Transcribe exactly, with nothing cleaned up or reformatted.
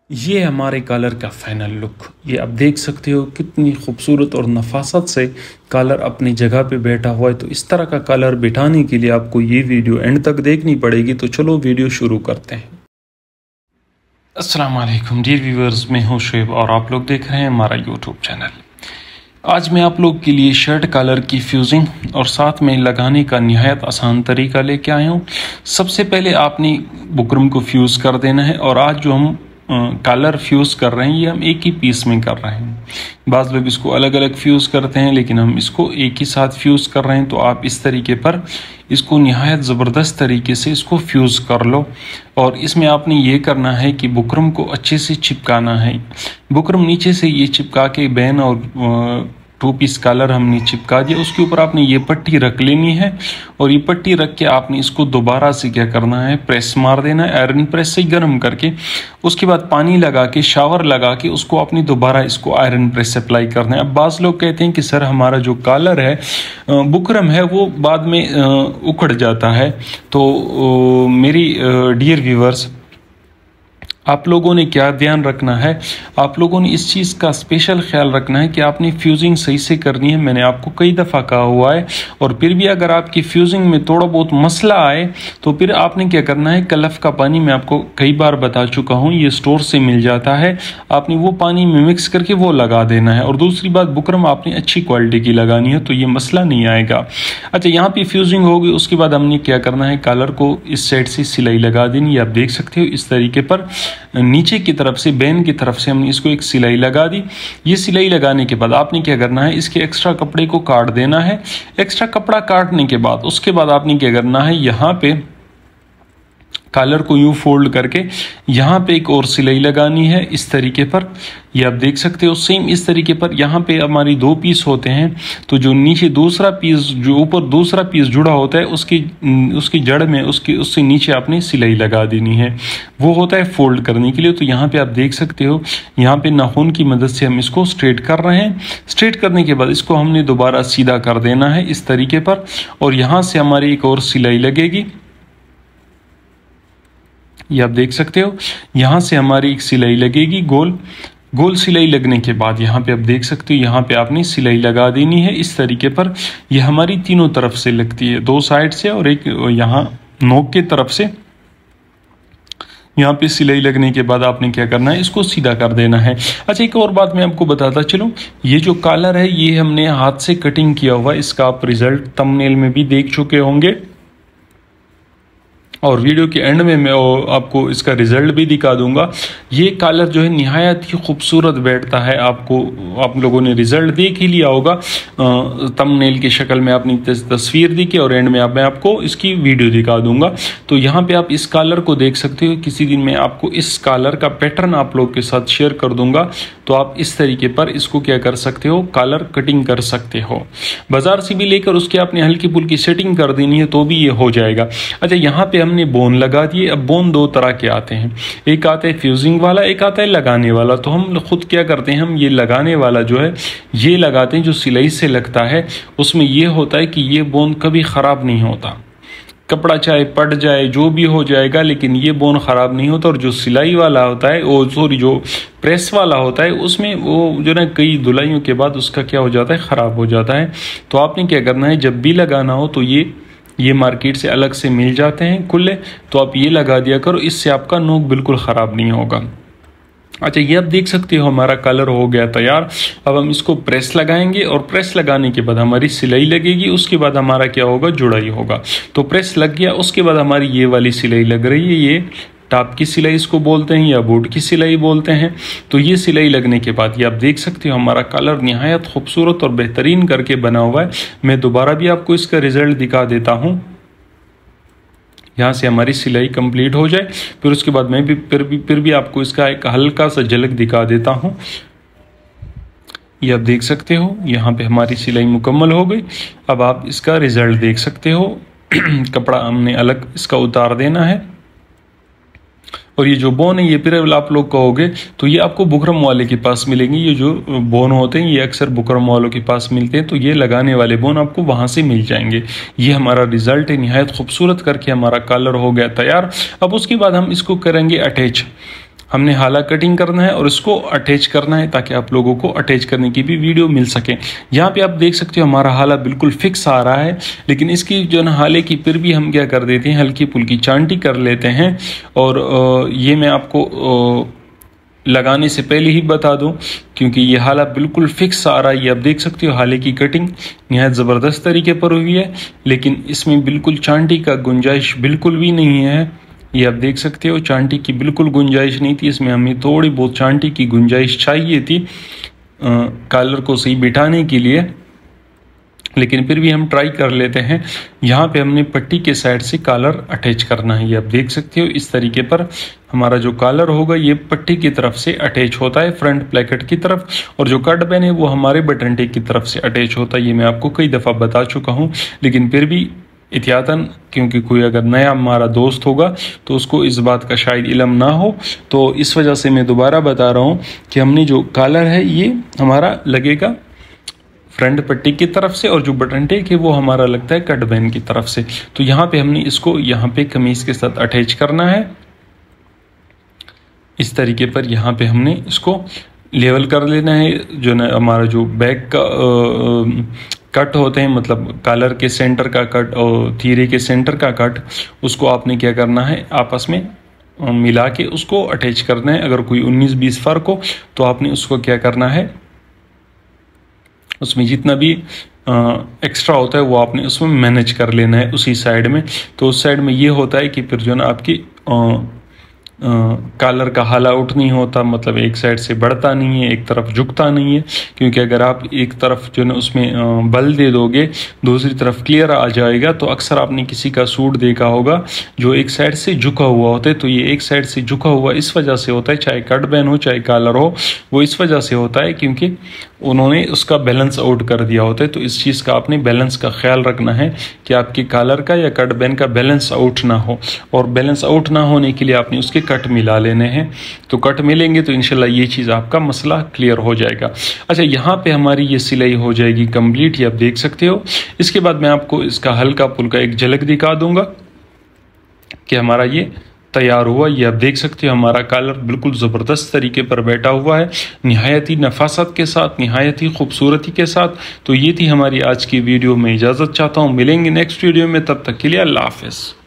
ये हमारे कॉलर का फाइनल लुक। ये आप देख सकते हो कितनी खूबसूरत और नफासत से कॉलर अपनी जगह पे बैठा हुआ है। तो इस तरह का कॉलर बिठाने के लिए आपको ये वीडियो एंड तक देखनी पड़ेगी। तो चलो वीडियो शुरू करते हैं। अस्सलाम वालेकुम डियर व्यूअर्स, मैं हूं शुएब और आप लोग देख रहे हैं हमारा यूट्यूब चैनल। आज मैं आप लोग के लिए शर्ट कॉलर की फ्यूजिंग और साथ में लगाने का निहायत आसान तरीका लेके आया हूँ। सबसे पहले आपने बुकरम को फ्यूज़ कर देना है और आज जो हम कॉलर फ्यूज़ कर रहे हैं ये हम एक ही पीस में कर रहे हैं। बाज़ लोग इसको अलग अलग फ्यूज़ करते हैं लेकिन हम इसको एक ही साथ फ्यूज़ कर रहे हैं। तो आप इस तरीके पर इसको निहायत ज़बरदस्त तरीके से इसको फ्यूज़ कर लो। और इसमें आपने ये करना है कि बुकरम को अच्छे से चिपकाना है। बुकरम नीचे से ये चिपका के बैन और टू पीस कॉलर हमने चिपका दिया। उसके ऊपर आपने ये पट्टी रख लेनी है और ये पट्टी रख के आपने इसको दोबारा से क्या करना है, प्रेस मार देना है आयरन प्रेस से गर्म करके। उसके बाद पानी लगा के शावर लगा के उसको आपने दोबारा इसको आयरन प्रेस से अप्लाई करना है। अब बाज़ लोग कहते हैं कि सर हमारा जो कॉलर है बुकरम है वो बाद में उखड़ जाता है। तो मेरी डियर व्यूअर्स, आप लोगों ने क्या ध्यान रखना है, आप लोगों ने इस चीज़ का स्पेशल ख्याल रखना है कि आपने फ्यूजिंग सही से करनी है। मैंने आपको कई दफ़ा कहा हुआ है। और फिर भी अगर आपकी फ्यूजिंग में थोड़ा बहुत मसला आए तो फिर आपने क्या करना है, कलफ का पानी मैं आपको कई बार बता चुका हूँ, ये स्टोर से मिल जाता है। आपने वो पानी में मिक्स करके वो लगा देना है। और दूसरी बात, बुकरम आपने अच्छी क्वालिटी की लगानी है तो ये मसला नहीं आएगा। अच्छा, यहाँ पर फ्यूजिंग होगी। उसके बाद हमने क्या करना है, कॉलर को इस साइड से सिलाई लगा देनी। आप देख सकते हो इस तरीके पर नीचे की तरफ से बैन की तरफ से हमने इसको एक सिलाई लगा दी। ये सिलाई लगाने के बाद आपने क्या करना है, इसके एक्स्ट्रा कपड़े को काट देना है। एक्स्ट्रा कपड़ा काटने के बाद उसके बाद आपने क्या करना है, यहाँ पे कॉलर को यूं फोल्ड करके यहाँ पे एक और सिलाई लगानी है इस तरीके पर। ये आप देख सकते हो सेम इस तरीके पर। यहाँ पे हमारी दो पीस होते हैं तो जो नीचे दूसरा पीस, जो ऊपर दूसरा पीस जुड़ा होता है उसकी उसकी जड़ में उसकी उससे नीचे आपने सिलाई लगा देनी है। वो होता है फोल्ड करने के लिए। तो यहाँ पे आप देख सकते हो, यहाँ पे नाखून की मदद से हम इसको स्ट्रेट कर रहे हैं। स्ट्रेट करने के बाद इसको हमने दोबारा सीधा कर देना है इस तरीके पर। और यहाँ से हमारी एक और सिलाई लगेगी। ये आप देख सकते हो, यहाँ से हमारी एक सिलाई लगेगी गोल। गोल सिलाई लगने के बाद यहाँ पे आप देख सकते हो, यहाँ पे आपने सिलाई लगा देनी है इस तरीके पर। ये हमारी तीनों तरफ से लगती है, दो साइड से और एक यहाँ नोक के तरफ से। यहाँ पे सिलाई लगने के बाद आपने क्या करना है, इसको सीधा कर देना है। अच्छा, एक और बात मैं आपको बताता चलूँ, ये जो कॉलर है ये हमने हाथ से कटिंग किया हुआ है। इसका आप रिजल्ट थंबनेल में भी देख चुके होंगे और वीडियो के एंड में मैं आपको इसका रिज़ल्ट भी दिखा दूंगा। ये कॉलर जो है निहायत ही खूबसूरत बैठता है। आपको आप लोगों ने रिज़ल्ट देख ही लिया होगा, थंबनेल की शक्ल में आपने तस्वीर दिखी और एंड में आप मैं आपको इसकी वीडियो दिखा दूंगा। तो यहाँ पे आप इस कॉलर को देख सकते हो। किसी दिन मैं आपको इस कॉलर का पैटर्न आप लोग के साथ शेयर कर दूंगा। तो आप इस तरीके पर इसको क्या कर सकते हो, कॉलर कटिंग कर सकते हो। बाजार से भी लेकर उसके आपने हल्की फुल्की सेटिंग कर देनी है तो भी ये हो जाएगा। अच्छा, यहाँ पे हमने बोन लगा दिए। अब बोन दो तरह के आते हैं, एक आता है फ्यूजिंग वाला, एक आता है लगाने वाला। तो हम खुद क्या करते हैं, हम ये लगाने वाला जो है ये लगाते हैं। जो सिलाई से लगता है उसमें ये होता है कि ये बोन कभी ख़राब नहीं होता। कपड़ा चाहे पट जाए जो भी हो जाएगा लेकिन ये बोन ख़राब नहीं होता। और जो सिलाई वाला होता है, वो सॉरी जो प्रेस वाला होता है, उसमें वो जो ना कई धुलाइयों के बाद उसका क्या हो जाता है, ख़राब हो जाता है। तो आपने क्या करना है, जब भी लगाना हो तो ये ये मार्केट से अलग से मिल जाते हैं खुले, तो आप ये लगा दिया करो। इससे आपका नोक बिल्कुल ख़राब नहीं होगा। अच्छा, ये आप देख सकते हो हमारा कलर हो गया तैयार। अब हम इसको प्रेस लगाएंगे और प्रेस लगाने के बाद हमारी सिलाई लगेगी। उसके बाद हमारा क्या होगा, जुड़ाई होगा। तो प्रेस लग गया, उसके बाद हमारी ये वाली सिलाई लग रही है, ये टॉप की सिलाई इसको बोलते हैं या बोर्ड की सिलाई बोलते हैं। तो ये सिलाई लगने के बाद ये आप देख सकते हो हमारा कलर निहायत खूबसूरत और बेहतरीन करके बना हुआ है। मैं दोबारा भी आपको इसका रिजल्ट दिखा देता हूँ। यहाँ से हमारी सिलाई कंप्लीट हो जाए, फिर उसके बाद मैं भी फिर भी फिर भी आपको इसका एक हल्का सा झलक दिखा देता हूँ। ये आप देख सकते हो, यहाँ पे हमारी सिलाई मुकम्मल हो गई। अब आप इसका रिजल्ट देख सकते हो। कपड़ा हमने अलग इसका उतार देना है। और ये जो बोन है ये फिर आप लोग कहोगे तो ये आपको बुकरम वाले के पास मिलेंगे। ये जो बोन होते हैं ये अक्सर बुकरम वालों के पास मिलते हैं। तो ये लगाने वाले बोन आपको वहाँ से मिल जाएंगे। ये हमारा रिजल्ट है, निहायत खूबसूरत करके हमारा कलर हो गया तैयार। अब उसके बाद हम इसको करेंगे अटैच। हमने हाला कटिंग करना है और इसको अटैच करना है ताकि आप लोगों को अटैच करने की भी वीडियो मिल सके। यहाँ पे आप देख सकते हो हमारा हाला बिल्कुल फिक्स आ रहा है, लेकिन इसकी जो ना हाले की फिर भी हम क्या कर देते हैं, हल्की फुल्की चांटी कर लेते हैं। और ये मैं आपको लगाने से पहले ही बता दूं, क्योंकि ये हाला बिल्कुल फिक्स आ रहा है। ये आप देख सकते हो हाले की कटिंग निहायत ज़बरदस्त तरीके पर हुई है, लेकिन इसमें बिल्कुल चांटी का गुंजाइश बिल्कुल भी नहीं है। ये आप देख सकते हो चांटी की बिल्कुल गुंजाइश नहीं थी, इसमें हमें थोड़ी बहुत चांटी की गुंजाइश चाहिए थी कॉलर को सही बिठाने के लिए, लेकिन फिर भी हम ट्राई कर लेते हैं। यहाँ पे हमने पट्टी के साइड से कॉलर अटैच करना है। ये आप देख सकते हो इस तरीके पर हमारा जो कॉलर होगा ये पट्टी की तरफ से अटैच होता है फ्रंट प्लेकेट की तरफ, और जो कट बैन है वो हमारे बटन टेक की तरफ से अटैच होता है। ये मैं आपको कई दफ़ा बता चुका हूँ, लेकिन फिर भी एहतियातन, क्योंकि कोई अगर नया हमारा दोस्त होगा तो उसको इस बात का शायद इल्म ना हो, तो इस वजह से मैं दोबारा बता रहा हूँ कि हमने जो कॉलर है ये हमारा लगेगा फ्रंट पट्टी की तरफ से, और जो बटन टेक है वो हमारा लगता है कट बैन की तरफ से। तो यहाँ पे हमने इसको यहाँ पे कमीज के साथ अटैच करना है इस तरीके पर। यहाँ पे हमने इसको लेवल कर लेना है। जो ना हमारा जो बैक का आ, कट होते हैं, मतलब कॉलर के सेंटर का कट और थीरे के सेंटर का कट, उसको आपने क्या करना है आपस में मिला के उसको अटैच करना है। अगर कोई उन्नीस बीस फर्क हो तो आपने उसको क्या करना है, उसमें जितना भी एक्स्ट्रा होता है वो आपने उसमें मैनेज कर लेना है उसी साइड में। तो उस साइड में ये होता है कि फिर जो ना आपकी कॉलर का हाला आउट नहीं होता, मतलब एक साइड से बढ़ता नहीं है, एक तरफ झुकता नहीं है। क्योंकि अगर आप एक तरफ जो ना उसमें बल दे दोगे, दूसरी तरफ क्लियर आ जाएगा। तो अक्सर आपने किसी का सूट देखा होगा जो एक साइड से झुका हुआ होता है, तो ये एक साइड से झुका हुआ इस वजह से होता है, चाहे कट बैन हो चाहे कॉलर हो, वो इस वजह से होता है क्योंकि उन्होंने उसका बैलेंस आउट कर दिया होता है। तो इस चीज़ का आपने बैलेंस का ख्याल रखना है कि आपके कॉलर का या कट बैन का बैलेंस आउट ना हो, और बैलेंस आउट ना होने के लिए आपने उसके कट मिला लेने हैं। तो कट मिलेंगे तो इंशाल्लाह ये चीज़ आपका मसला क्लियर हो जाएगा। अच्छा, यहाँ पे हमारी ये सिलाई हो जाएगी कंप्लीट, ये आप देख सकते हो। इसके बाद मैं आपको इसका हल्का फुल्का एक झलक दिखा दूंगा कि हमारा ये तैयार हुआ। ये आप देख सकते हो हमारा कॉलर बिल्कुल ज़बरदस्त तरीके पर बैठा हुआ है, निहायत ही नफासत के साथ, निहायत ही खूबसूरती के साथ। तो ये थी हमारी आज की वीडियो में। इजाज़त चाहता हूँ, मिलेंगे नेक्स्ट वीडियो में, तब तक के लिए अल्लाह हाफ़िज़।